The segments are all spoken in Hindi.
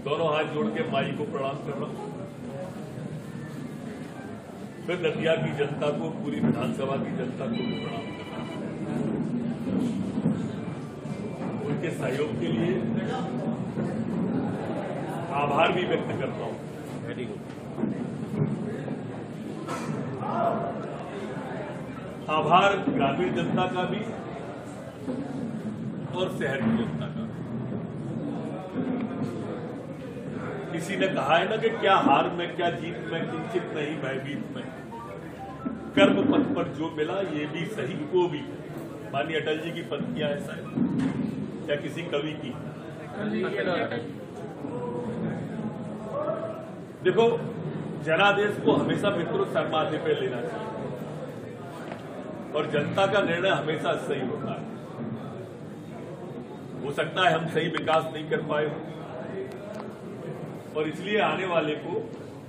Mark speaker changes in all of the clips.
Speaker 1: दोनों हाथ जोड़ के माई को प्रणाम कर रहा हूं। फिर दतिया की जनता को, पूरी विधानसभा की जनता को भी प्रणाम कर रहा हूं। उनके सहयोग के लिए आभार भी व्यक्त करता हूं। Very good. आभार ग्रामीण जनता का भी और शहर की जनता का। किसी ने कहा है ना कि क्या हार में, क्या जीत में, किंचित नहीं भयभीत में, कर्म पथ पर जो मिला ये भी सही वो भी। माननीय अटल जी की पंक्तियां ऐसा है या किसी कवि की। देखो, जनादेश को हमेशा मित्रों सर माथे पे लेना चाहिए और जनता का निर्णय हमेशा सही होता है। हो सकता है हम सही विकास नहीं कर पाए हो और इसलिए आने वाले को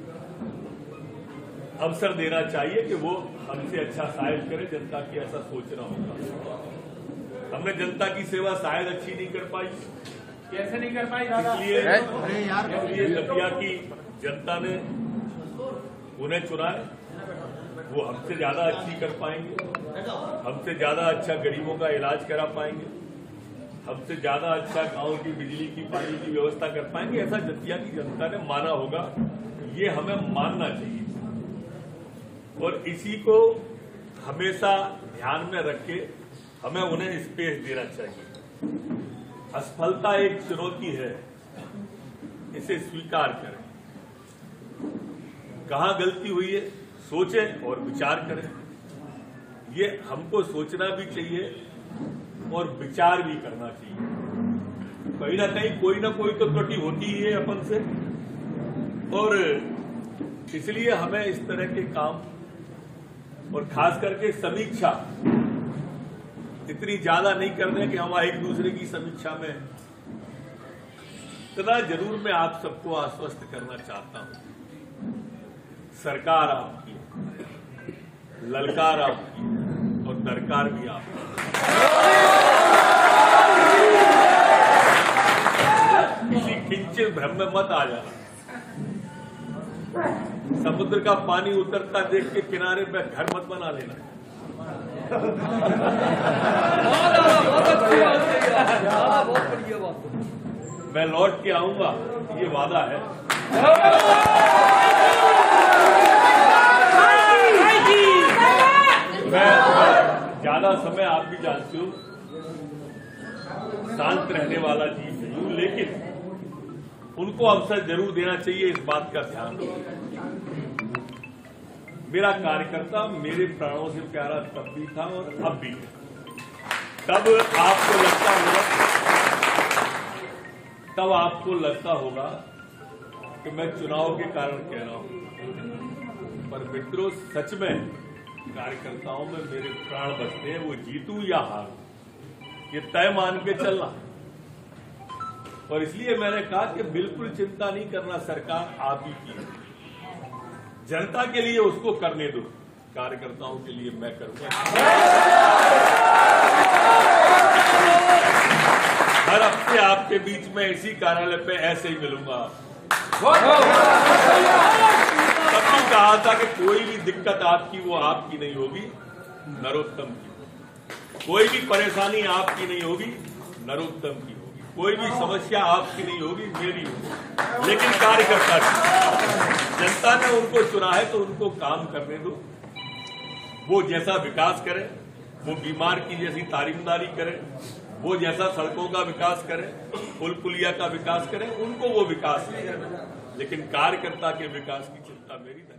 Speaker 1: अवसर देना चाहिए कि वो हमसे अच्छा शायद करे। जनता की ऐसा सोचना होगा। हमने जनता की सेवा शायद अच्छी नहीं कर पाई।
Speaker 2: कैसे नहीं कर पाई?
Speaker 1: इसलिए दतिया की जनता ने उन्हें चुना है। वो हमसे ज्यादा अच्छी कर पाएंगे, हमसे ज्यादा अच्छा गरीबों का इलाज करा पाएंगे, हमसे ज्यादा अच्छा गांव की बिजली की, पानी की व्यवस्था कर पाएंगे। ऐसा दतिया की जनता ने माना होगा। ये हमें मानना चाहिए और इसी को हमेशा ध्यान में रख के हमें उन्हें स्पेस देना चाहिए। असफलता एक चुनौती है, इसे स्वीकार करें। कहां गलती हुई है सोचें और विचार करें। ये हमको सोचना भी चाहिए और विचार भी करना चाहिए। कहीं ना कहीं कोई ना कोई तो त्रुटि होती ही है अपन से और इसलिए हमें इस तरह के काम और खास करके समीक्षा इतनी ज्यादा नहीं करने कि हम एक दूसरे की समीक्षा में। इतना जरूर मैं आप सबको आश्वस्त करना चाहता हूं, सरकार आपकी, ललकार आपकी और दरकार भी आपकी। किसी किंचित भ्रम में मत आ जाना। समुद्र का पानी उतरता देख के किनारे पे घर मत बना लेना। मैं लौट के आऊंगा, ये वादा है। मैं ज्यादा समय आप भी जानते हो शांत रहने वाला जीव नहीं हूं, लेकिन उनको अवसर जरूर देना चाहिए। इस बात का ध्यान रखो। मेरा कार्यकर्ता मेरे प्राणों से प्यारा तब भी था और अब भी है। तब आपको लगता होगा कि मैं चुनाव के कारण कह रहा हूं, पर मित्रों सच में कार्यकर्ताओं में मेरे प्राण बचते हैं। वो जीतूं या हारूं ये तय मान के चलना। और इसलिए मैंने कहा कि बिल्कुल चिंता नहीं करना, सरकार आप ही की है। जनता के लिए उसको करने दो, कार्यकर्ताओं के लिए मैं करूंगा। हर हफ्ते आपके बीच में इसी कार्यालय पे ऐसे ही मिलूंगा। तब भी कहा था कि कोई भी दिक्कत आपकी वो आपकी नहीं होगी, नरोत्तम की। कोई भी परेशानी आपकी नहीं होगी, नरोत्तम की। कोई भी समस्या आपकी नहीं होगी, मेरी होगी, लेकिन कार्यकर्ता की। जनता ने उनको चुना है तो उनको काम करने दो। वो जैसा विकास करें, वो बीमार की जैसी तारीमदारी करें, वो जैसा सड़कों का विकास करें, पुल पुलिया का विकास करें, उनको वो विकास करें, लेकिन कार्यकर्ता के विकास की चिंता मेरी नहीं।